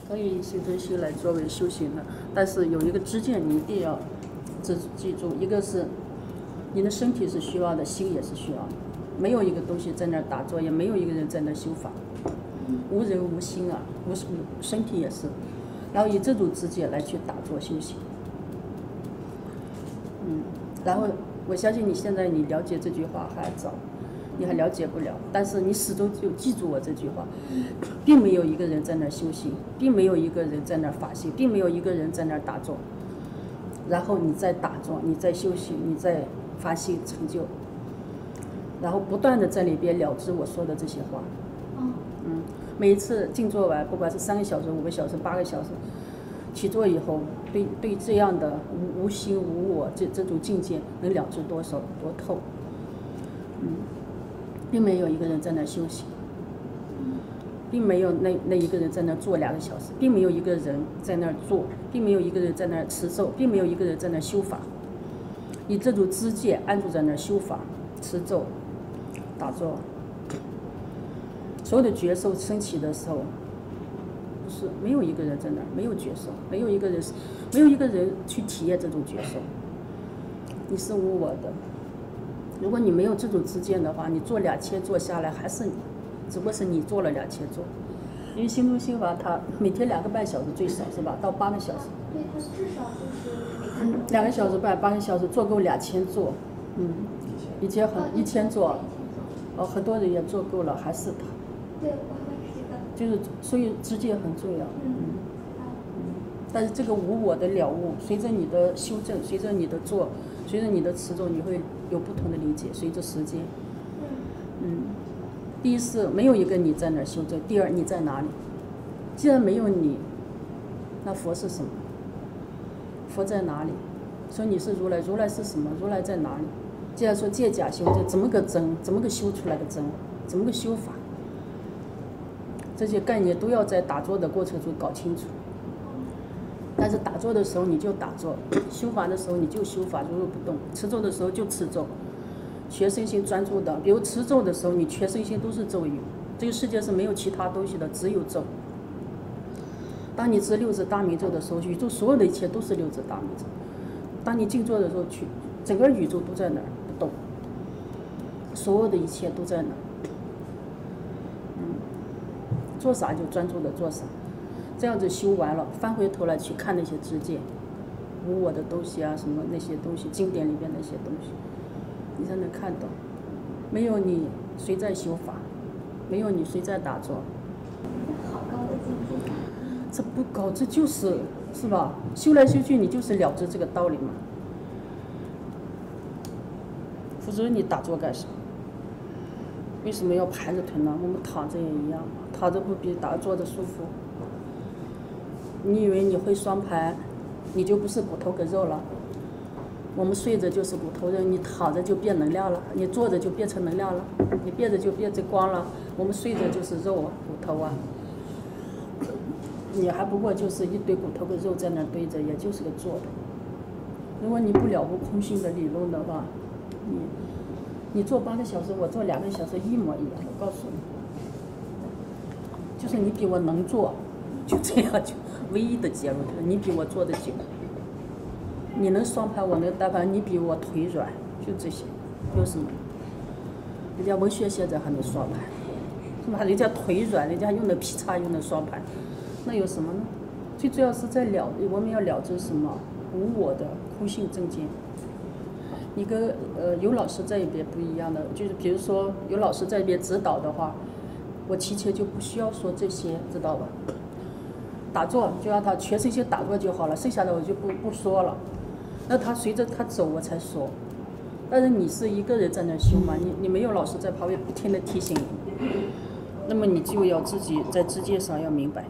可以形成心来作为修行的，但是有一个支箭，你一定要记住，一个是你的身体是需要的，心也是需要的，没有一个东西在那儿打坐，也没有一个人在那儿修法，无人无心啊，身体也是，然后以这种直接来去打坐修行，然后我相信你现在你了解这句话还早。你还了解不了，但是你始终就记住我这句话，并没有一个人在那儿修行，并没有一个人在那儿法行，并没有一个人在那儿打坐，然后你在打坐，你在修行，你在发心成就，然后不断的在里边了知我说的这些话。每一次静坐完，不管是3个小时、5个小时、8个小时，起坐以后，对这样的无心无我这种境界能了知多少多透。并没有一个人在那修行，并没有那一个人在那坐2个小时，并没有一个人在那坐，并没有一个人在那持咒，并没有一个人在那修法。以这种知见安住在那修法、持咒、打坐，所有的觉受升起的时候，是没有一个人在那，没有觉受，没有一个人去体验这种觉受。你是无我的。如果你没有这种知见的话，你做2000坐下来还是你，只不过是你做了2000坐。因为心中心法它每天2个半小时最少是吧？到8个小时。 对，它是至少就是 2个小时半8个小时做够2000坐，以前1000坐，很多人也做够了，还是他。 对，我也知道。 就是所以知见很重要。但是这个无我的了悟，随着你的修正，随着你的做，随着你的持咒，你会有不同的理解。随着时间，第一是没有一个你在那儿修正，第二你在哪里？既然没有你，那佛是什么？佛在哪里？说你是如来，如来是什么？如来在哪里？既然说借假修正，怎么个真？怎么个修出来的真？怎么个修法？这些概念都要在打坐的过程中搞清楚。但是打坐的时候你就打坐，修法的时候你就修法，如如不动；持咒的时候就持咒，全身心专注的。比如持咒的时候，你全身心都是咒语，这个世界是没有其他东西的，只有咒。当你持6字大明咒的时候，宇宙所有的一切都是6字大明咒。当你静坐的时候，整个宇宙都在那儿不动，所有的一切都在那儿。做啥就专注的做啥。这样子修完了，翻回头来去看那些知见，无我的东西啊，什么那些东西，经典里边那些东西，你才能看到，没有你谁在修法，没有你谁在打坐。 好高的境界。 这不高，这就是是吧？修来修去，你就是了知这个道理嘛。否则你打坐干啥？为什么要盘着腿呢？我们躺着也一样嘛，躺着不比打坐的舒服？你以为你会双盘，你就不是骨头跟肉了？我们睡着就是骨头肉，你躺着就变能量了，你坐着就变成能量了，你变着就变成光了。我们睡着就是肉啊，骨头啊，你还不过就是一堆骨头跟肉在那堆着，也就是个坐的。如果你不了悟空性的理论的话，你做8个小时，我做2个小时一模一样。我告诉你，就是你比我能做，就这样，就唯一的结论就是你比我做的久。你能双盘，我能单盘，你比我腿软，就这些，有什么？人家文学现在还能双盘，是吧？人家腿软，人家用的劈叉，用的双盘，那有什么呢？最主要是在我们要了知什么无我的空性正见。你跟有老师在一边不一样的，就是比如说有老师在一边指导的话，我提前就不需要说这些，知道吧？打坐就让他全身心打坐就好了，剩下的我就不说了。那他随着他走我才说。但是你是一个人在那修嘛，你没有老师在旁边不停的提醒你，那么你就要自己在知见上要明白。